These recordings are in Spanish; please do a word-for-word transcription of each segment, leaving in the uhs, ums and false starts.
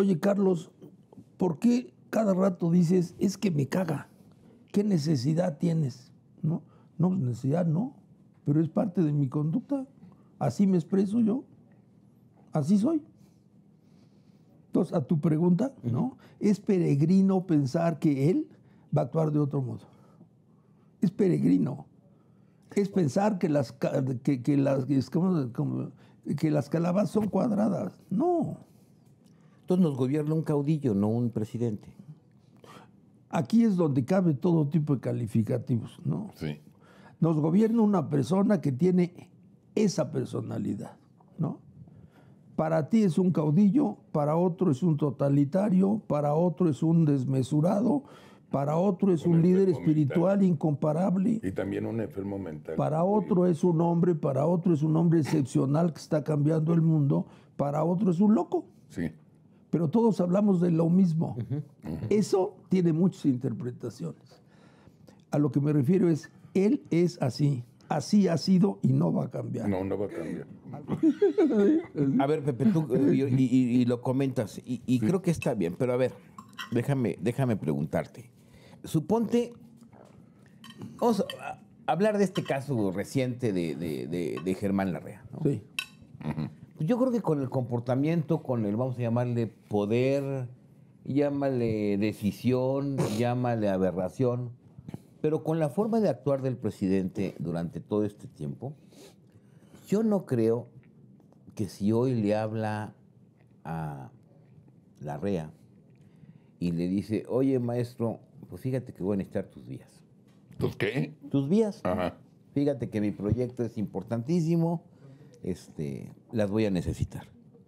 Oye, Carlos, ¿por qué cada rato dices, es que me caga? ¿Qué necesidad tienes? No, no, necesidad no, pero es parte de mi conducta. Así me expreso yo. Así soy. Entonces, a tu pregunta, ¿no? Es peregrino pensar que él va a actuar de otro modo. Es peregrino. Es pensar que las, que, que las, es como, como, que las calabazas son cuadradas. No. Entonces nos gobierna un caudillo, no un presidente. Aquí es donde cabe todo tipo de calificativos, ¿no? Sí. Nos gobierna una persona que tiene esa personalidad, ¿no? Para ti es un caudillo, para otro es un totalitario, para otro es un desmesurado, para otro es un, un líder espiritual mental. Incomparable. Y también un enfermo mental. Para otro es un hombre, para otro es un hombre excepcional que está cambiando el mundo, para otro es un loco. Sí. Pero todos hablamos de lo mismo. Uh-huh. Uh-huh. Eso tiene muchas interpretaciones. A lo que me refiero es, él es así. Así ha sido y no va a cambiar. No, no va a cambiar. A ver, Pepe, tú y, y, y lo comentas, y, y sí. creo que está bien, pero a ver, déjame, déjame preguntarte. Suponte, vamos a hablar de este caso reciente de, de, de, de Germán Larrea, ¿no? Sí. Uh-huh. Yo creo que con el comportamiento, con el, vamos a llamarle poder, llámale decisión, llámale aberración, pero con la forma de actuar del presidente durante todo este tiempo, yo no creo que si hoy le habla a Larrea y le dice, oye maestro, pues fíjate que voy a necesitar tus vías. ¿Tus qué? Tus vías. Ajá. Fíjate que mi proyecto es importantísimo. Este, las voy a necesitar.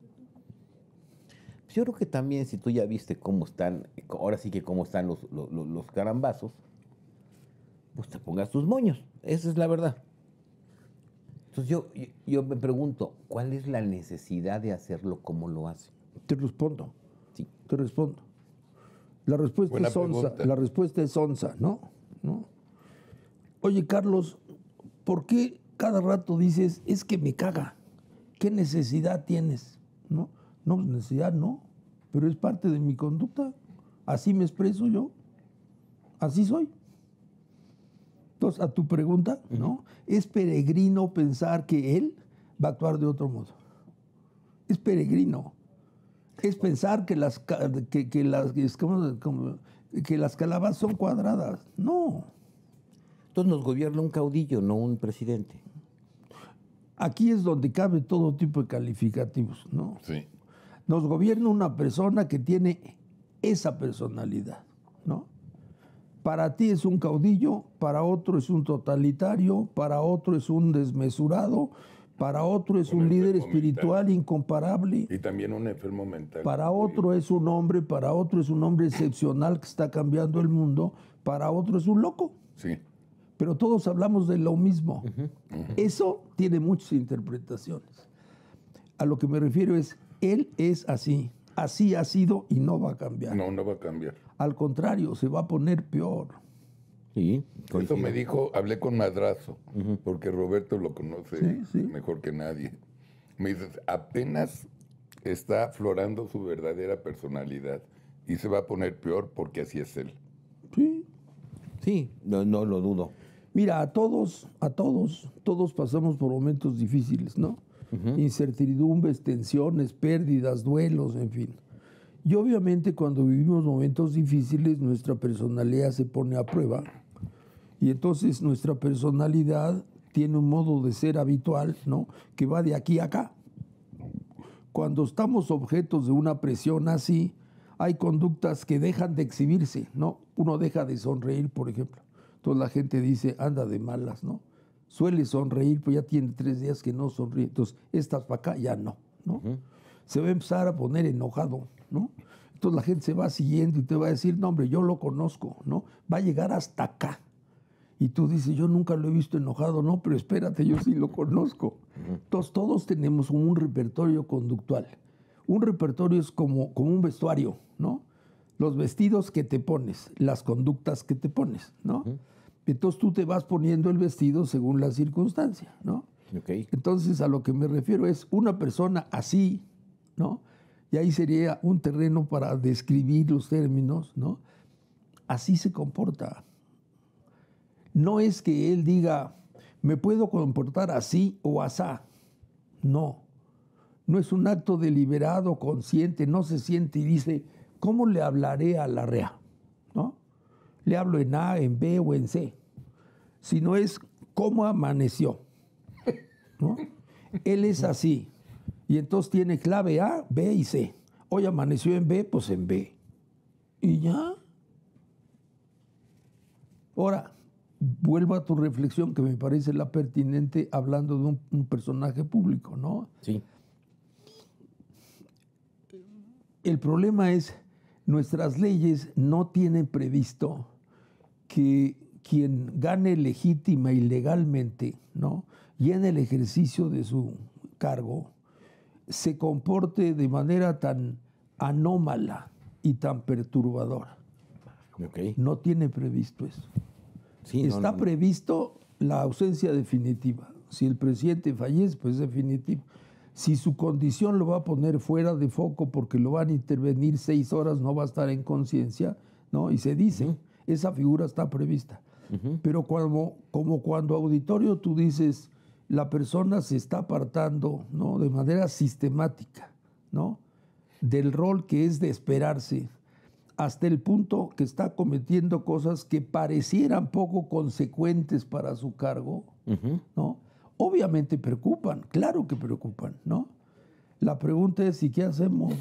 Pues yo creo que también si tú ya viste cómo están, ahora sí que cómo están los, los, los carambazos, pues te pongas tus moños. Esa es la verdad. Entonces yo, yo, yo me pregunto, ¿cuál es la necesidad de hacerlo como lo hace? Te respondo. Sí. Te respondo. La respuesta Buena es onza. pregunta. La respuesta es onza, ¿no? ¿no? Oye, Carlos, ¿por qué cada rato dices, es que me caga? ¿Qué necesidad tienes? No, no, necesidad no, pero es parte de mi conducta. Así me expreso yo. Así soy. Entonces, a tu pregunta, ¿no? Es peregrino pensar que él va a actuar de otro modo. Es peregrino. Es pensar que las, que, que las, como, como, que las calabazas son cuadradas. No. Entonces nos gobierna un caudillo, no un presidente. Aquí es donde cabe todo tipo de calificativos, ¿no? Sí. Nos gobierna una persona que tiene esa personalidad, ¿no? Para ti es un caudillo, para otro es un totalitario, para otro es un desmesurado, para otro es un, un líder espiritual mental. Incomparable. Y también un enfermo mental. Para otro es un hombre, para otro es un hombre excepcional que está cambiando el mundo, para otro es un loco. Sí. Pero todos hablamos de lo mismo. Uh-huh. Uh-huh. Eso tiene muchas interpretaciones. A lo que me refiero es, él es así. Así ha sido y no va a cambiar. No, no va a cambiar. Al contrario, se va a poner peor. Sí, eso me dijo, hablé con Madrazo, uh-huh. porque Roberto lo conoce sí, sí. mejor que nadie. Me dice, apenas está aflorando su verdadera personalidad y se va a poner peor porque así es él. Sí. Sí, no, no lo dudo. Mira, a todos, a todos, todos pasamos por momentos difíciles, ¿no? Uh-huh. Incertidumbres, tensiones, pérdidas, duelos, en fin. Y obviamente cuando vivimos momentos difíciles, nuestra personalidad se pone a prueba. Y entonces nuestra personalidad tiene un modo de ser habitual, ¿no? Que va de aquí a acá. Cuando estamos objetos de una presión así, hay conductas que dejan de exhibirse, ¿no? Uno deja de sonreír, por ejemplo. Entonces la gente dice, anda de malas, ¿no? Suele sonreír, pues ya tiene tres días que no sonríe. Entonces, estas para acá ya no, ¿no? Uh-huh. Se va a empezar a poner enojado, ¿no? Entonces la gente se va siguiendo y te va a decir, no, hombre, yo lo conozco, ¿no? Va a llegar hasta acá. Y tú dices, yo nunca lo he visto enojado, no, pero espérate, yo sí lo conozco. Uh-huh. Entonces todos tenemos un repertorio conductual. Un repertorio es como, como un vestuario, ¿no? Los vestidos que te pones, las conductas que te pones, ¿no? Uh-huh. Entonces tú te vas poniendo el vestido según la circunstancia, ¿no? Okay. Entonces a lo que me refiero es una persona así, ¿no? y ahí sería un terreno para describir los términos, ¿no? Así se comporta. No es que él diga, me puedo comportar así o asá. No. No es un acto deliberado, consciente, no se siente y dice, ¿cómo le hablaré a Larrea? ¿No? Le hablo en A, en B o en C. Sino es cómo amaneció. ¿No? Él es así. Y entonces tiene clave A, B y C. Hoy amaneció en B, pues en B. Y ya. Ahora, vuelvo a tu reflexión que me parece la pertinente hablando de un, un personaje público, ¿no? Sí. El problema es, nuestras leyes no tienen previsto que quien gane legítima y legalmente, ¿no? Y en el ejercicio de su cargo, se comporte de manera tan anómala y tan perturbadora. Okay. No tiene previsto eso. Sí, Está no, no. previsto la ausencia definitiva. Si el presidente fallece, pues es definitivo. Si su condición lo va a poner fuera de foco porque lo van a intervenir seis horas, no va a estar en conciencia, ¿no? Y se dice, uh-huh. esa figura está prevista. Uh-huh. Pero como, como cuando auditorio tú dices, la persona se está apartando, ¿no? De manera sistemática, ¿no? Del rol que es de esperarse, hasta el punto que está cometiendo cosas que parecieran poco consecuentes para su cargo, uh-huh. ¿no? Obviamente preocupan, claro que preocupan, ¿no? La pregunta es, ¿y qué hacemos?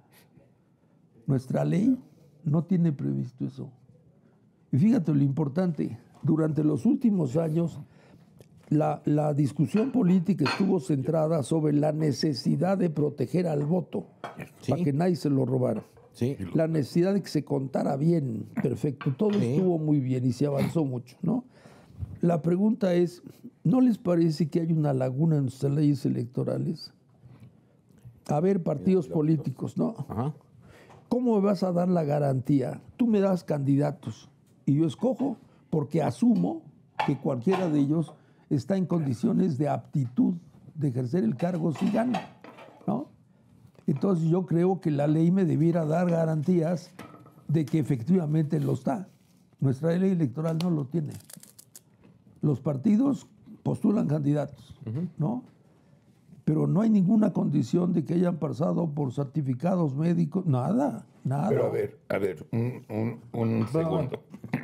Nuestra ley no tiene previsto eso. Y fíjate lo importante, durante los últimos años, la, la discusión política estuvo centrada sobre la necesidad de proteger al voto, sí. para que nadie se lo robara. Sí. La necesidad de que se contara bien, perfecto, todo sí. estuvo muy bien y se avanzó mucho, ¿no? La pregunta es, ¿no les parece que hay una laguna en nuestras leyes electorales? A ver, partidos políticos, ¿no? Ajá. ¿Cómo me vas a dar la garantía? Tú me das candidatos y yo escojo porque asumo que cualquiera de ellos está en condiciones de aptitud de ejercer el cargo si gana, ¿no? Entonces yo creo que la ley me debiera dar garantías de que efectivamente lo está. Nuestra ley electoral no lo tiene. Los partidos postulan candidatos, uh-huh. ¿no? Pero no hay ninguna condición de que hayan pasado por certificados médicos, nada, nada. Pero a ver, a ver, un, un, un segundo.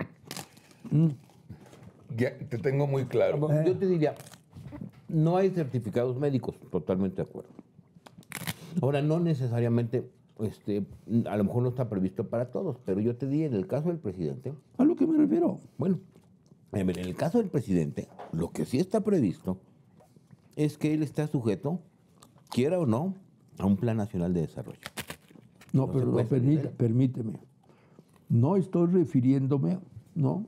Mm. Ya, te tengo muy claro. Eh. Yo te diría, no hay certificados médicos, totalmente de acuerdo. Ahora, no necesariamente, este, a lo mejor no está previsto para todos, pero yo te diría, en el caso del presidente... ¿A lo que me refiero? Bueno, en el caso del presidente, lo que sí está previsto es que él está sujeto, quiera o no, a un plan nacional de desarrollo. No, no pero no, permita, permíteme. No estoy refiriéndome, ¿no?,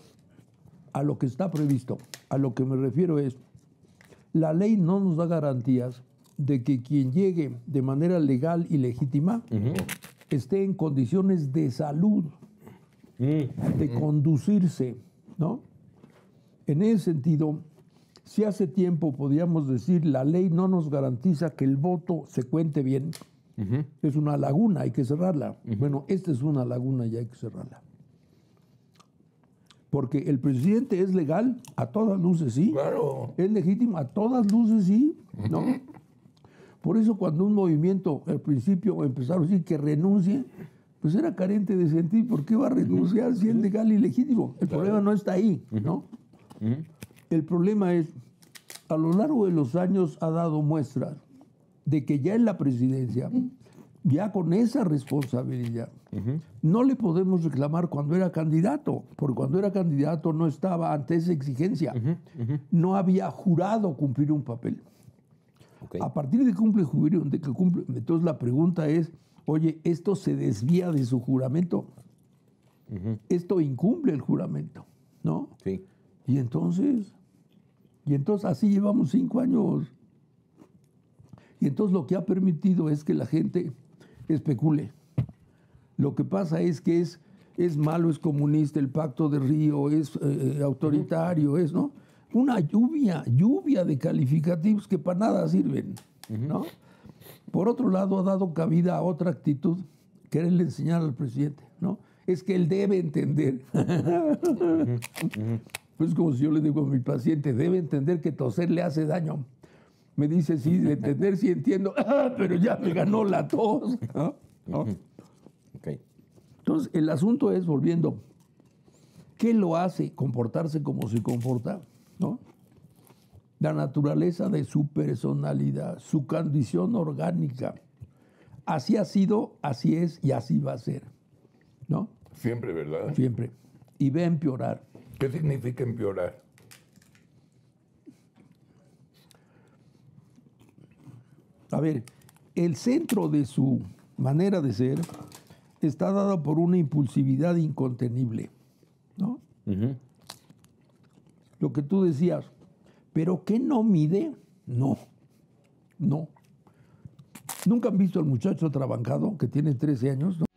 a lo que está previsto. A lo que me refiero es, la ley no nos da garantías de que quien llegue de manera legal y legítima uh-huh. esté en condiciones de salud, uh-huh. de conducirse, ¿no? En ese sentido, si hace tiempo podíamos decir la ley no nos garantiza que el voto se cuente bien, uh-huh. es una laguna, hay que cerrarla. Uh-huh. Bueno, esta es una laguna y hay que cerrarla. Porque el presidente es legal a todas luces, sí. Claro. Es legítimo a todas luces, sí, ¿no? Uh-huh. Por eso cuando un movimiento al principio empezaron a decir que renuncie, pues era carente de sentido. ¿Por qué va a renunciar si es legal y legítimo? El claro. problema no está ahí, ¿no? Uh-huh. El problema es, a lo largo de los años ha dado muestras de que ya en la presidencia, ya con esa responsabilidad, uh-huh. no le podemos reclamar cuando era candidato, porque cuando era candidato no estaba ante esa exigencia. Uh-huh. Uh-huh. No había jurado cumplir un papel. Okay. A partir de que cumple, de que cumple, entonces la pregunta es, oye, ¿esto se desvía de su juramento? Uh-huh. Esto incumple el juramento, ¿no? Sí. Y entonces, y entonces así llevamos cinco años. Y entonces lo que ha permitido es que la gente especule. Lo que pasa es que es, es malo, es comunista, el Pacto de Río, es eh, autoritario, uh-huh. es, ¿no? Una lluvia, lluvia de calificativos que para nada sirven, ¿no? Por otro lado, ha dado cabida a otra actitud, quererle enseñar al presidente, ¿no? Es que él debe entender. Pues como si yo le digo a mi paciente, debe entender que toser le hace daño. Me dice, sí, de entender, sí entiendo, pero ya me ganó la tos. ¿No? ¿No? Okay. Entonces, el asunto es, volviendo, ¿qué lo hace comportarse como se comporta? ¿No? La naturaleza de su personalidad, su condición orgánica. Así ha sido, así es y así va a ser. ¿No? Siempre, ¿verdad? Siempre. Y va a empeorar. ¿Qué significa empeorar? A ver, el centro de su manera de ser está dado por una impulsividad incontenible, ¿no? Uh-huh. Lo que tú decías, ¿pero qué no mide? No, no. ¿Nunca han visto al muchacho trabancado que tiene trece años? ¿No?